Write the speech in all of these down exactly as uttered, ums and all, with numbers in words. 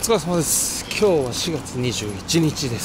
疲れ様です。今日はしがつにじゅういちにちです。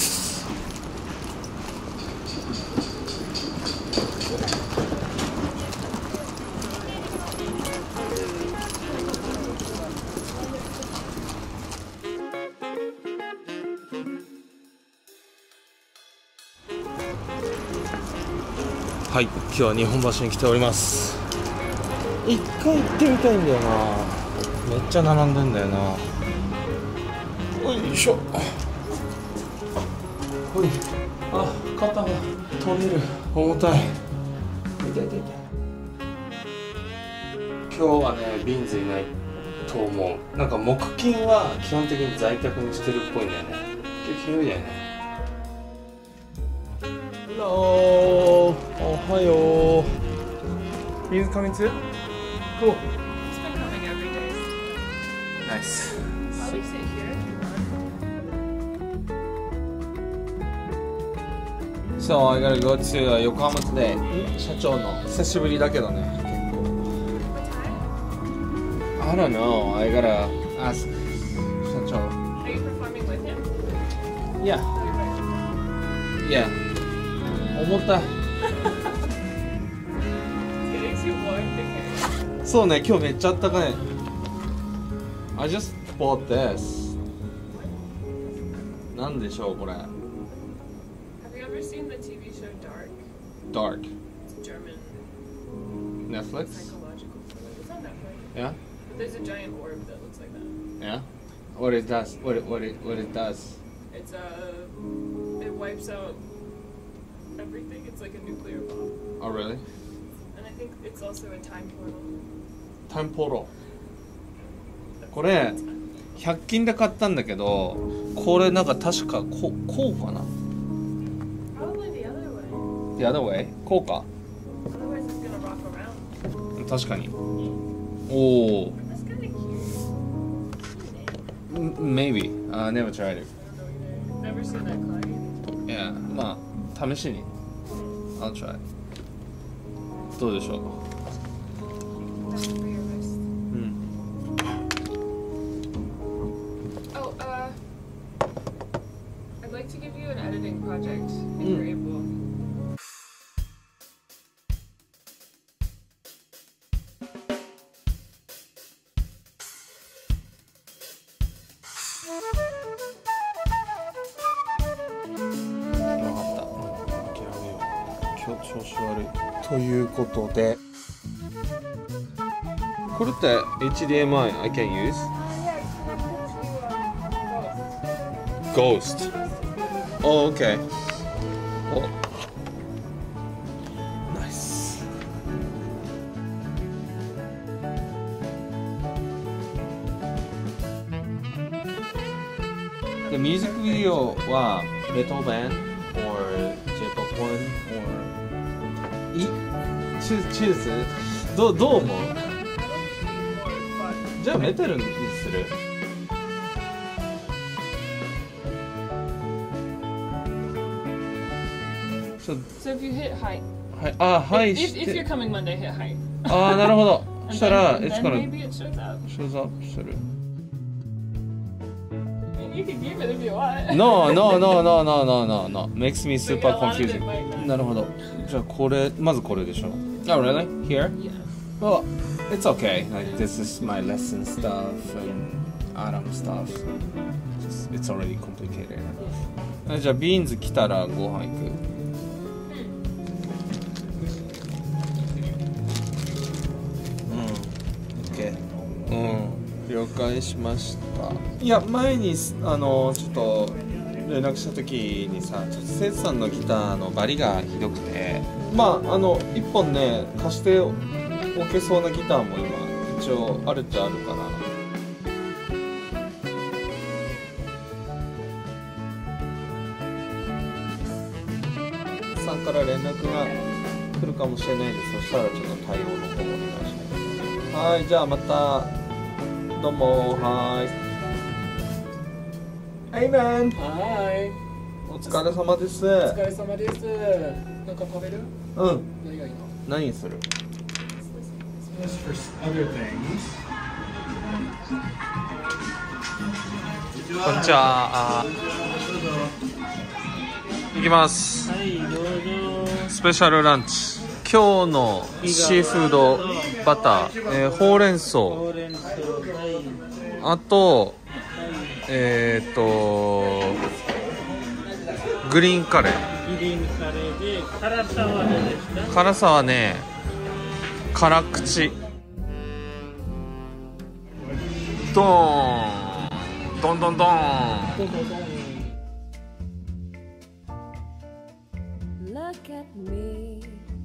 はい、今日は日本橋に来ております。一回行ってみたいんだよな。めっちゃ並んでんだよな。よいしょ。ほい。あ、肩が取れる。重たい。痛い痛い痛い。今日はね、ビーンズいないと思う。なんか木金は基本的に在宅にしてるっぽいんだよね。今日金曜日だよね。Hello。おはよう。Beans coming too? Cool. It's been coming every day. Nice. I'll sit here if you want. So I gotta go to Yokohama today. 社長の久しぶりだけどね。結構。I don't know. I gotta ask 社長。 Are you performing with him? Yeah. Yeah. 重たい。 Getting too warm to carry. そうね、今日めっちゃあったかい。I just bought this. なんでしょうこれ。 Have you ever seen the T V show Dark? Dark. It's a German Netflix? psychological thriller. It's on Netflix. Yeah. But there's a giant orb that looks like that. Yeah. What it does? What it what it what it does? It's a. It wipes out everything. It's like a nuclear bomb. Oh really? And I think it's also a time portal. Time portal. これひゃく均で買ったんだけど、これなんか確かこうこうかな。 Probably the other way. The other way? こうか。 Otherwise, it's gonna rock around. 確かに。おお。 That's kind of cute. Maybe. I never tried it. I don't know either. Never seen that car either. Yeah. まあ試しに。I'll try. どうでしょう。 That's for your wrist. うん。 Oh, uh, I'd like to give you an editing project if Mm. you're able. 調子悪いということで、これって エイチディーエムアイ I can use? Ghost. Oh, okay. Oh. Nice. で、ミュージックビデオはメタルバンド or J-ポップ one or いチュチューズどうどう思う？じゃあメタルにする。So, So if you hit height, はい、あ、はいし if, if て you're coming Monday, hit height. あー、なるほど。そ And したら then, it's then gonna maybe it shows up. shows up する。 I mean, you can keep it if you want. No, no, no, no, no, no, no, no. Makes me But super yeah, a lot of it confusing. might not. なるほど。じゃあこれまずこれでしょ。Oh, really? Here? Yeah. Well, it's okay. Like this is my lesson stuff and Adam stuff. Just, it's already complicated. あ、じゃあビーンズ来たらご飯行く。うん。OK。うん。了解しました。いや前にあのちょっと連絡した時にさ、ちょっとせいさんのギターのバリがひどくて、まああの一本ね貸しておけそうなギターも今一応あるっちゃあるから。さんから連絡が来るかもしれないんで、そしたらちょっと対応の方お願いします。はい、じゃあまたどうも。はい。Hey man。 はい。 お疲れ様です。 お疲れ様です。なんか食べる？ うん。 何がいいの？ 何する？ As for other things, こんにちは。いきます。 はいどうぞ。 スペシャルランチ。今日のシーフードバター、えー、ほうれん草、 ほうれん草、はい、 あと、えー、っとグリーンカレー。 グリーンカレーで辛さはどうですか？ 辛さはね、辛口。ドーンドンドンドーン。 Look at me,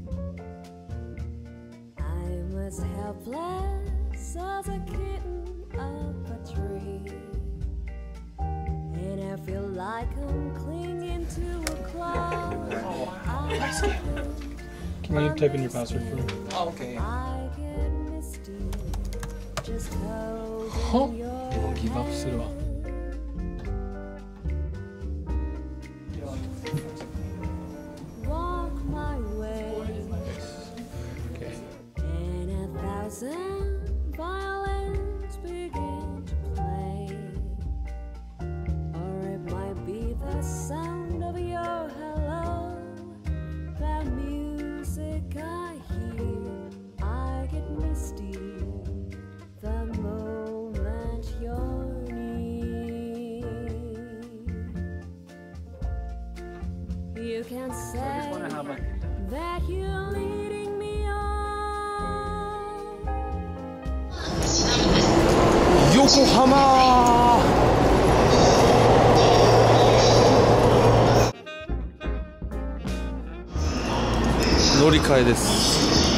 I'm as helpless as a kitten up a tree, and I feel like I'm clinging to a cloud. Can you type in your password for me? Oh, okay. I get misty just holding your I'll give up するわ。 walk my way, Okay. and a thousand violins begin to play, or it might be the sound of your hello, the music I hear. I get misty the moment you're near. You can say that you're leading me on. 横浜。乗り換えです。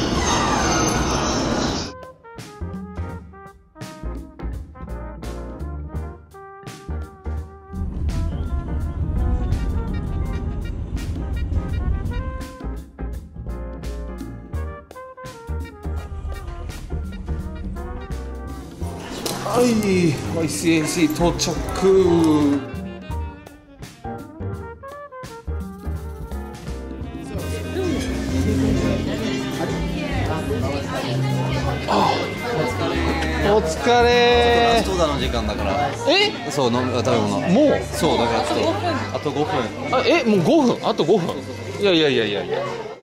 はい、ワイシーエーシー 到着。お疲れ。 ラストオーダーの時間だから。 え？ そう、飲み食べ物。 もう？ そうだからちょっとあとごふん。 あ、え、もうごふん？あとごふん？いやいやいやいやいや。